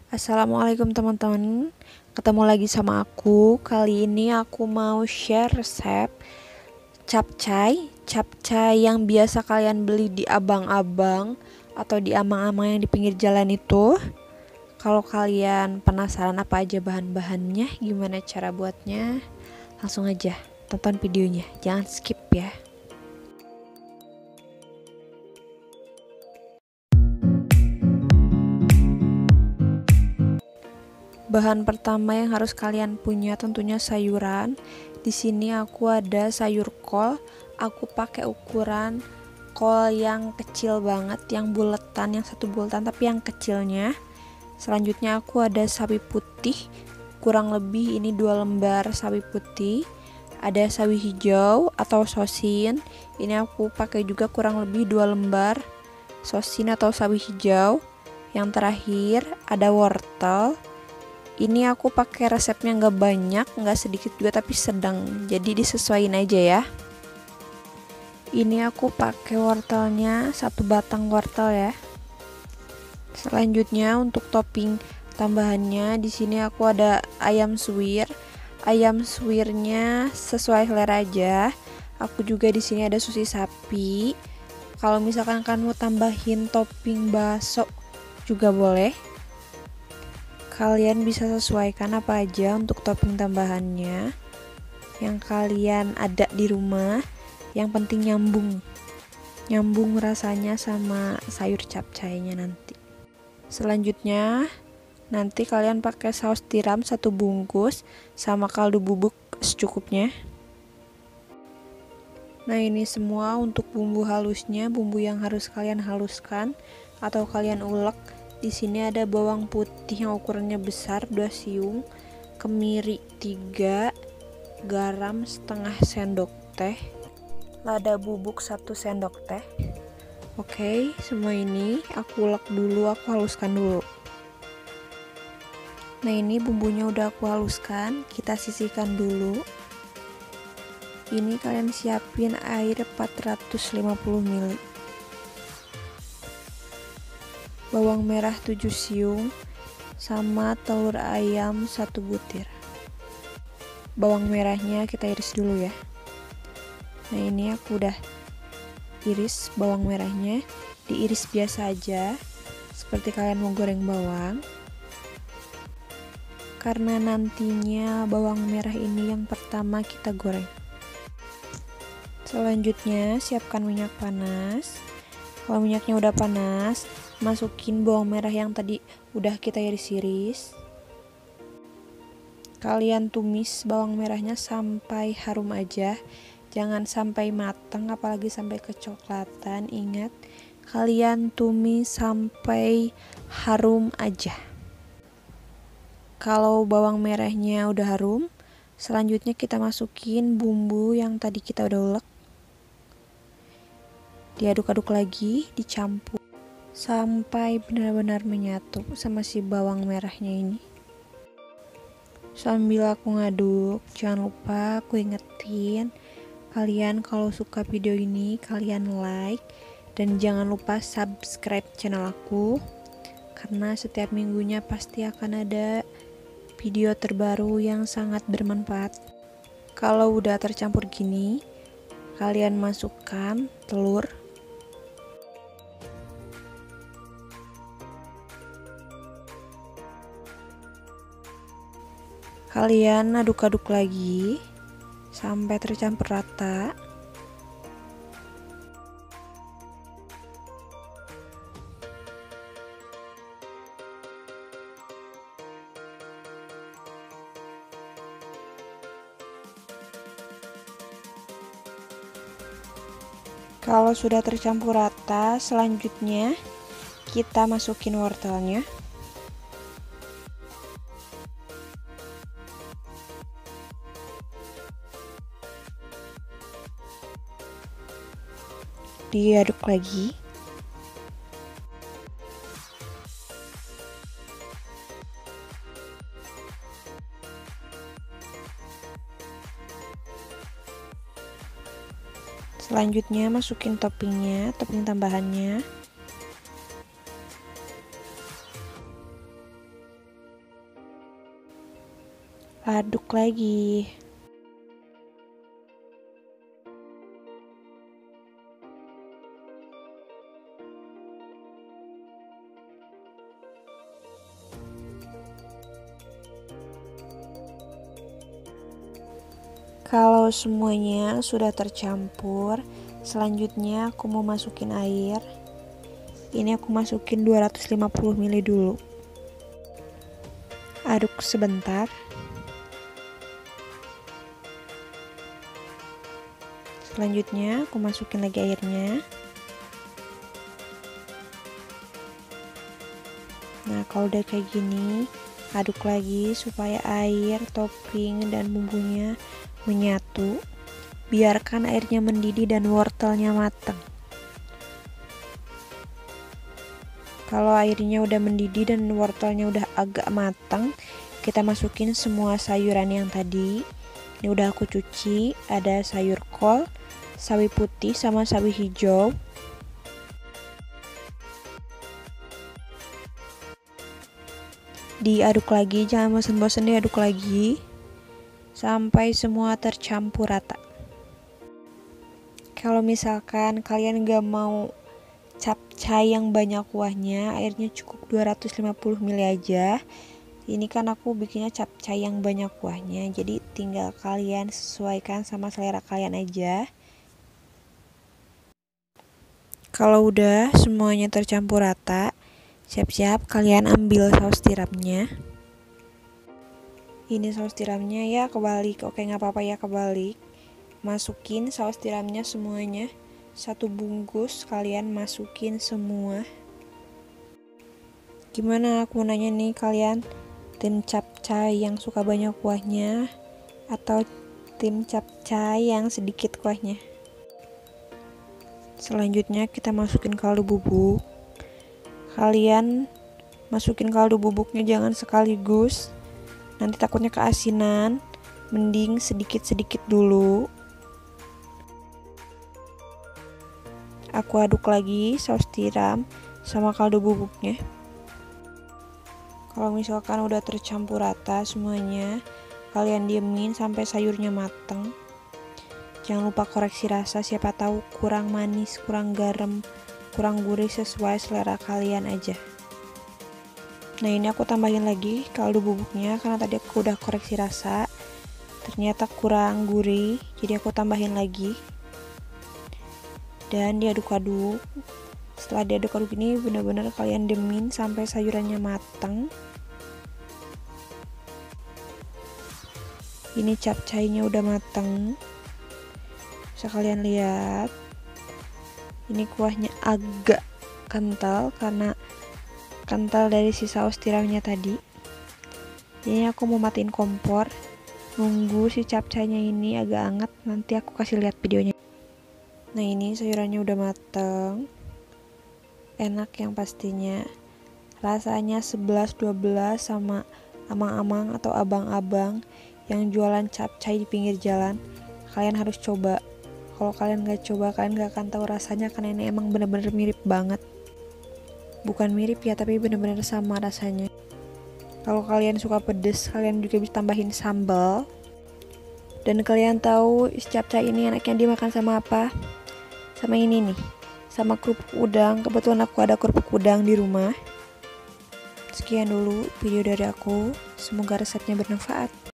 Assalamualaikum teman-teman, ketemu lagi sama aku. Kali ini aku mau share resep capcay yang biasa kalian beli di abang-abang atau di amang-amang yang di pinggir jalan itu. Kalau kalian penasaran apa aja bahan-bahannya, gimana cara buatnya, langsung aja tonton videonya, jangan skip ya. Bahan pertama yang harus kalian punya tentunya sayuran. Di sini aku ada sayur kol. Aku pakai ukuran kol yang kecil banget, yang buletan, yang satu buletan tapi yang kecilnya. Selanjutnya aku ada sawi putih, kurang lebih ini 2 lembar sawi putih. Ada sawi hijau atau sosin. Ini aku pakai juga kurang lebih 2 lembar sosin atau sawi hijau. Yang terakhir ada wortel. Ini aku pakai resepnya nggak banyak, nggak sedikit juga tapi sedang, jadi disesuaikan aja ya. Ini aku pakai wortelnya 1 batang wortel ya. Selanjutnya untuk topping tambahannya di sini aku ada ayam suwir. Ayam suwirnya sesuai selera aja. Aku juga di sini ada sosis sapi. Kalau misalkan kalian mau tambahin topping bakso juga boleh. Kalian bisa sesuaikan apa aja untuk topping tambahannya yang kalian ada di rumah. Yang penting nyambung rasanya sama sayur capcaynya nanti. Selanjutnya nanti kalian pakai saus tiram 1 bungkus sama kaldu bubuk secukupnya. Nah, ini semua untuk bumbu halusnya, bumbu yang harus kalian haluskan atau kalian ulek. Di sini ada bawang putih yang ukurannya besar 2 siung, kemiri 3, garam setengah sendok teh, lada bubuk 1 sendok teh. Oke, semua ini aku ulek dulu, aku haluskan dulu. Nah, ini bumbunya udah aku haluskan, kita sisihkan dulu. Ini kalian siapin air 450 ml. Bawang merah 7 siung sama telur ayam 1 butir. Bawang merahnya kita iris dulu ya. Nah, ini aku udah iris bawang merahnya, diiris biasa aja seperti kalian mau goreng bawang. Karena nantinya bawang merah ini yang pertama kita goreng. Selanjutnya siapkan minyak panas. Kalau minyaknya udah panas, masukin bawang merah yang tadi udah kita iris-iris. Kalian tumis bawang merahnya sampai harum aja, jangan sampai matang apalagi sampai kecoklatan. Ingat, kalian tumis sampai harum aja. Kalau bawang merahnya udah harum, selanjutnya kita masukin bumbu yang tadi kita udah ulek. Diaduk-aduk lagi, dicampur sampai benar-benar menyatu sama si bawang merahnya ini. Sambil aku ngaduk, jangan lupa aku ingetin kalian kalau suka video ini kalian like dan jangan lupa subscribe channel aku, karena setiap minggunya pasti akan ada video terbaru yang sangat bermanfaat. Kalau udah tercampur gini, kalian masukkan telur. Kalian aduk-aduk lagi sampai tercampur rata. Kalau sudah tercampur rata, selanjutnya kita masukin wortelnya. Diaduk lagi. Selanjutnya masukin toppingnya, topping tambahannya. aduk lagi. Kalau semuanya sudah tercampur, selanjutnya aku mau masukin air. Ini aku masukin 250 ml dulu. Aduk sebentar. Selanjutnya aku masukin lagi airnya. Nah, kalau udah kayak gini, aduk lagi supaya air, topping, dan bumbunya menyatu. Biarkan airnya mendidih dan wortelnya matang. Kalau airnya udah mendidih dan wortelnya udah agak matang, kita masukin semua sayuran yang tadi. Ini udah aku cuci, ada sayur kol, sawi putih sama sawi hijau. Diaduk lagi, jangan bosan-bosan diaduk lagi sampai semua tercampur rata. Kalau misalkan kalian gak mau capcay yang banyak kuahnya, airnya cukup 250 ml aja. Ini kan aku bikinnya capcay yang banyak kuahnya, jadi tinggal kalian sesuaikan sama selera kalian aja. Kalau udah semuanya tercampur rata, siap-siap kalian ambil saus tiramnya. Ini saus tiramnya ya, kebalik. Oke, nggak apa-apa ya, kebalik. Masukin saus tiramnya semuanya. 1 bungkus kalian masukin semua. Gimana, aku nanya nih, kalian tim capcay yang suka banyak kuahnya atau tim capcay yang sedikit kuahnya? Selanjutnya kita masukin kaldu bubuk. Kalian masukin kaldu bubuknya jangan sekaligus, nanti takutnya keasinan. Mending sedikit-sedikit dulu. Aku aduk lagi saus tiram sama kaldu bubuknya. Kalau misalkan udah tercampur rata semuanya, kalian diemin sampai sayurnya mateng. Jangan lupa koreksi rasa, siapa tahu kurang manis, kurang garam, kurang gurih, sesuai selera kalian aja. Nah, ini aku tambahin lagi kaldu bubuknya karena tadi aku udah koreksi rasa. Ternyata kurang gurih, jadi aku tambahin lagi. Dan diaduk-aduk. Setelah diaduk-aduk ini benar-benar kalian diemin sampai sayurannya matang. Ini capcaynya udah matang. Bisa kalian lihat. Ini kuahnya agak kental karena kental dari si saus tiramnya tadi. Jadi aku mau matiin kompor, nunggu si capcaynya ini agak hangat, nanti aku kasih lihat videonya. Nah, ini sayurannya udah mateng, enak yang pastinya. Rasanya 11-12 sama amang-amang atau abang-abang yang jualan capcay di pinggir jalan. Kalian harus coba. Kalau kalian gak coba, kalian gak akan tahu rasanya, karena ini emang bener-bener mirip banget. Bukan mirip ya, tapi bener-bener sama rasanya. Kalau kalian suka pedes, kalian juga bisa tambahin sambal. Dan kalian tahu capcay ini enaknya dimakan sama apa? Sama ini nih, sama kerupuk udang. Kebetulan aku ada kerupuk udang di rumah. Sekian dulu video dari aku, semoga resepnya bermanfaat.